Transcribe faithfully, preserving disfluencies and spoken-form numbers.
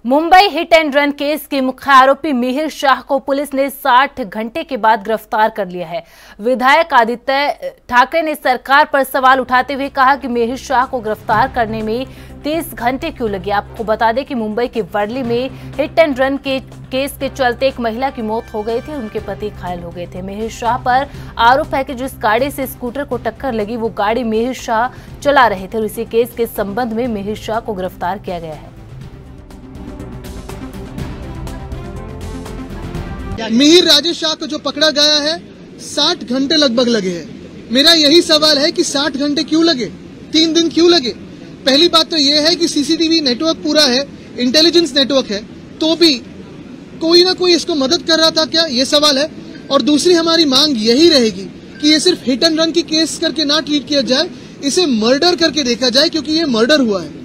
Mumbai hit and run case के मुख्य आरोपी मिहिर शाह को पुलिस ने साठ घंटे के बाद गिरफ्तार कर लिया है। विधायक आदित्य ठाकरे ने सरकार पर सवाल उठाते हुए कहा कि मिहिर शाह को गिरफ्तार करने में तीस घंटे क्यों लगे। आपको बता दें कि मुंबई के वर्ली में हिट एंड रन के केस के चलते एक महिला की मौत हो गई थी, उनके पति घायल हो गए थे। मिहिर शाह पर आरोप है कि जिस गाड़ी से स्कूटर को टक्कर लगी वो गाड़ी मिहिर शाह चला रहे थे और इसी केस के संबंध में मिहिर शाह को गिरफ्तार किया गया है। मिहिर राजेश शाह को जो पकड़ा गया है, साठ घंटे लगभग लगे हैं। मेरा यही सवाल है कि साठ घंटे क्यों लगे, तीन दिन क्यों लगे। पहली बात तो यह है कि सीसीटीवी नेटवर्क पूरा है, इंटेलिजेंस नेटवर्क है, तो भी कोई ना कोई इसको मदद कर रहा था क्या, ये सवाल है। और दूसरी हमारी मांग यही रहेगी कि ये सिर्फ हिट एंड रन की केस करके ना ट्रीट किया जाए, इसे मर्डर करके देखा जाए, क्योंकि ये मर्डर हुआ है।